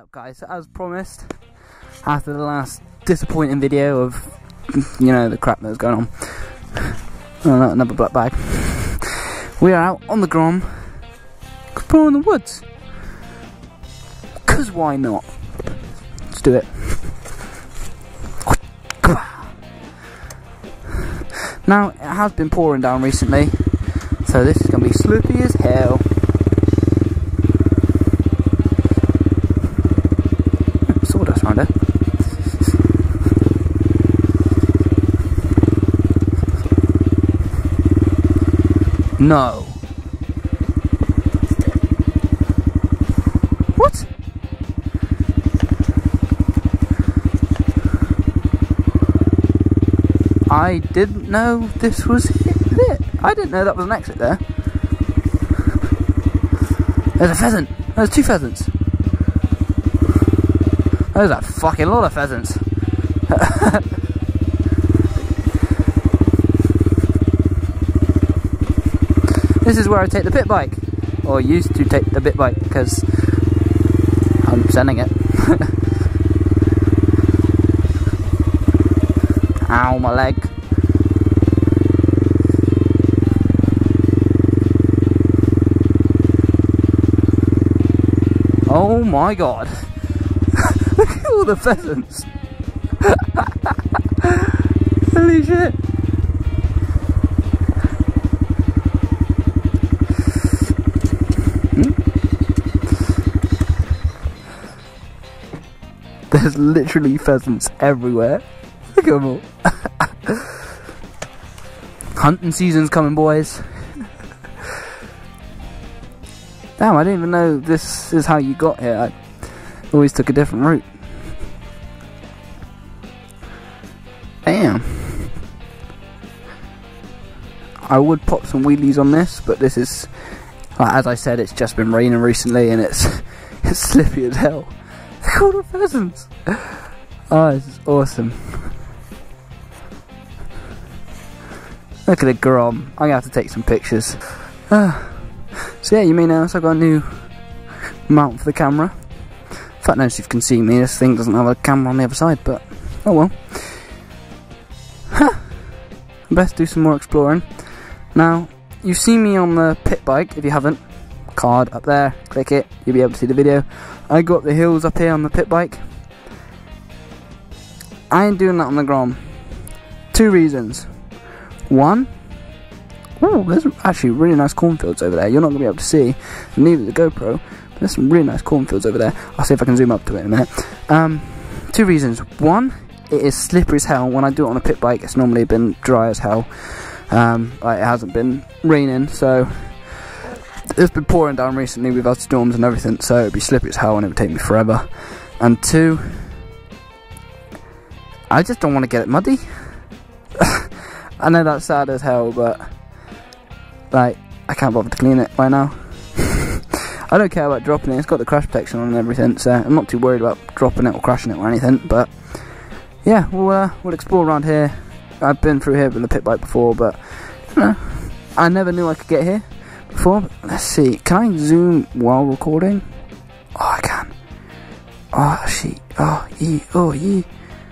up, guys? As promised, after the last disappointing video of, you know, the crap that was going on. Oh, no, another black bag. We are out on the Grom, exploring the woods. Cause why not? Let's do it. Now, it has been pouring down recently, so this is going to be slippy as hell. Sawdust around it. No. What? I didn't know this was it. I didn't know that was an exit there. There's a pheasant. There's two pheasants. There's a fucking lot of pheasants. This is where I take the pit bike. Or used to take the pit bike because I'm sending it. Ow, my leg. Oh my god. Look at all the pheasants. Holy shit. There's literally pheasants everywhere. Look at them all. Hunting season's coming, boys. Damn, I didn't even know this is how you got here. I always took a different route. Damn. I would pop some wheelies on this, but this is, like, as I said, it's just been raining recently and it's slippy as hell. Look at all the pheasants. Oh, this is awesome. Look at the Grom. I'm gonna have to take some pictures. So yeah, you may notice I've got a new mount for the camera. In fact, notice if you can see me, this thing doesn't have a camera on the other side, but oh well. Best do some more exploring. Now, you've seen me on the pit bike. If you haven't, card up there, click it, you'll be able to see the video. I go up the hills up here on the pit bike. I ain't doing that on the Grom. Two reasons. One, oh, there's actually really nice cornfields over there. You're not going to be able to see, neither the GoPro, but there's some really nice cornfields over there. I'll see if I can zoom up to it in a minute. Two reasons. One, it is slippery as hell. When I do it on a pit bike, it's normally been dry as hell. Like, it hasn't been raining, so it's been pouring down recently. We've had storms and everything, so it'd be slippery as hell and it would take me forever. And two, I just don't want to get it muddy. I know that's sad as hell, but like, I can't bother to clean it right now. I don't care about dropping it. It's got the crash protection on and everything, so I'm not too worried about dropping it or crashing it or anything. But yeah, we'll explore around here. I've been through here with the pit bike before, but you know, I never knew I could get here before. Let's see, can I zoom while recording? Oh, I can. Oh shit. Oh yeah. Oh yeah.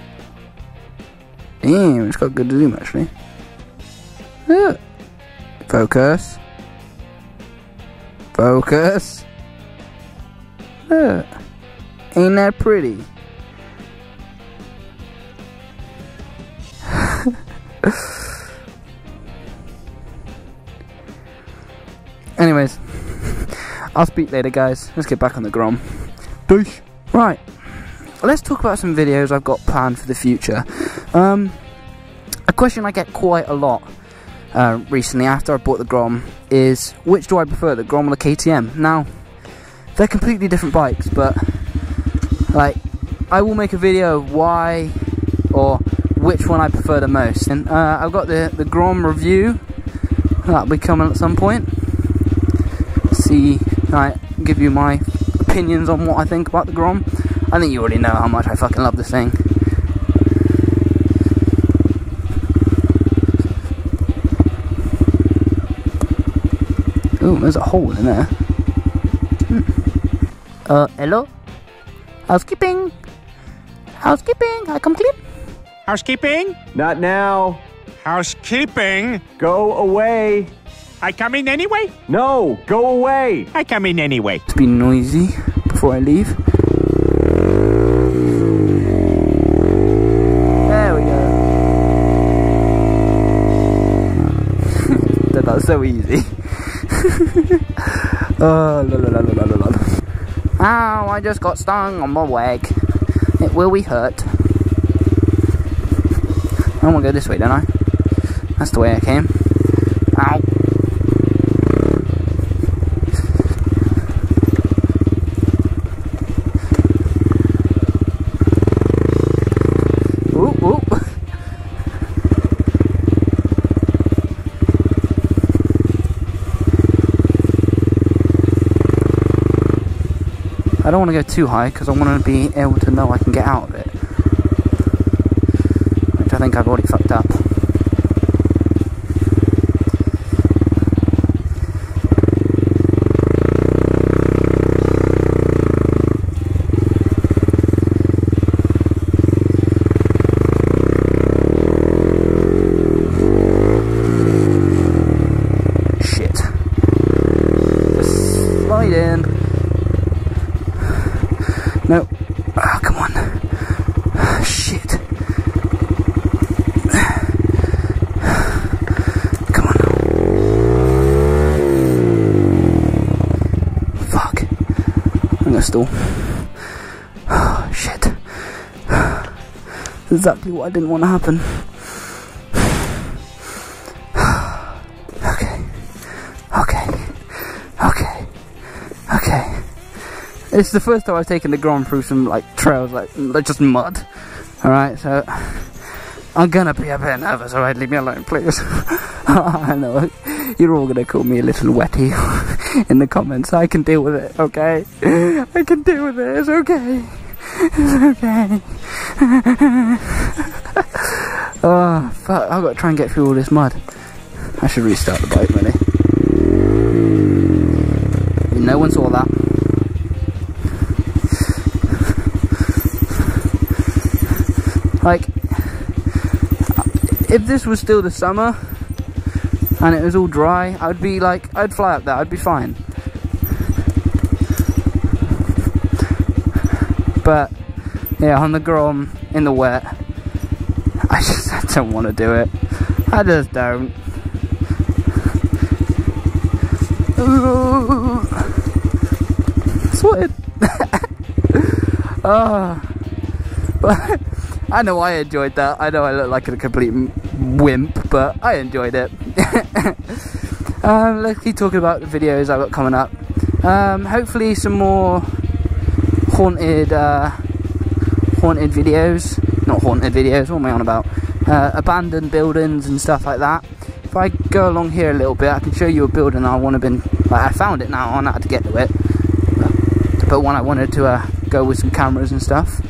Damn, it's got good zoom actually. Yeah. Focus. Focus. Look. Ain't that pretty? Anyways, I'll speak later, guys. Let's get back on the Grom. Douche. Right, let's talk about some videos I've got planned for the future. A question I get quite a lot recently after I bought the Grom is, which do I prefer, the Grom or the KTM? Now, they're completely different bikes, but like, I will make a video of why or which one I prefer the most. And I've got the Grom review that'll be coming at some point. See, give you my opinions on what I think about the Grom. I think you already know how much I fucking love this thing. Ooh, there's a hole in there. Hello? Housekeeping! Housekeeping! I come clean! Housekeeping? Not now. Housekeeping? Go away. I come in anyway? No, go away. I come in anyway. To be noisy before I leave. There we go. That was so easy. Oh, la la la la la la. Ow, I just got stung on my leg. It will be hurt. I want to go this way, don't I? That's the way I came. Ow. Oop, oop. I don't want to go too high because I want to be able to know I can get out of it. Which I think I've already fucked up. Shit. Just slide in. No. Oh, come on. Shit. Come on. Fuck. I'm gonna stall. Oh, shit. Exactly what I didn't want to happen. Okay. Okay. Okay. Okay. It's the first time I've taken the Grom through some like trails, like just mud. Alright, so I'm gonna be a bit nervous, alright? Leave me alone, please. I know you're all gonna call me a little wetty in the comments. I can deal with it, okay? I can deal with it, it's okay. It's okay. Oh, fuck, I've got to try and get through all this mud. I should restart the bike, really. No one saw that. Like, if this was still the summer and it was all dry, I'd be like, I'd fly up there, I'd be fine. But yeah, on the Grom, in the wet, I don't want to do it. I just don't. Sweated. Oh, but I know I enjoyed that. I know I look like a complete wimp, but I enjoyed it. Let's keep talking about the videos I've got coming up. Hopefully some more haunted videos. Not haunted videos, what am I on about? Abandoned buildings and stuff like that. If I go along here a little bit, I can show you a building I want to been, like, I found it now, I know how to get to it. But one I wanted to go with some cameras and stuff.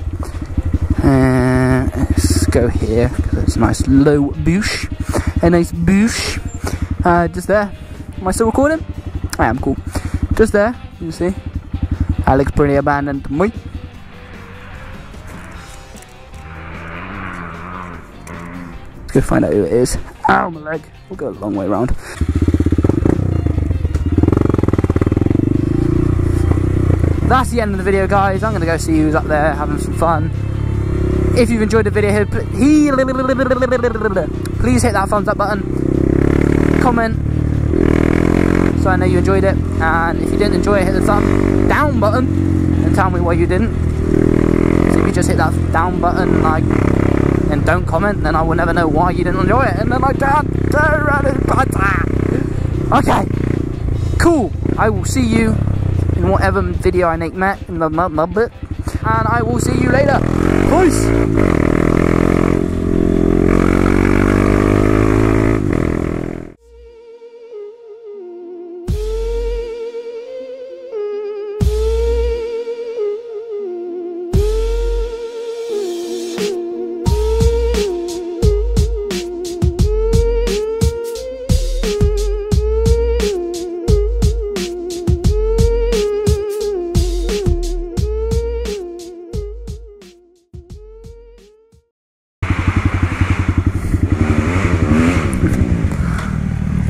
Let's go here, because it's a nice low bush. A nice bush. Just there. Am I still recording? I am, cool. Just there, you see. That looks pretty abandoned to me. Let's go find out who it is. Ow, my leg. We'll go a long way around. That's the end of the video, guys. I'm going to go see who's up there having some fun. If you've enjoyed the video, please hit that thumbs up button. Comment so I know you enjoyed it. And if you didn't enjoy it, hit the thumb down button and tell me why you didn't. Because if you just hit that down button and don't comment, then I will never know why you didn't enjoy it. And then I can't turn around and okay, cool. I will see you in whatever video I make in the bit, and I will see you later. Peace.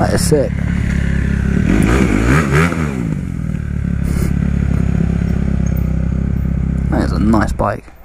That is sick. That is a nice bike.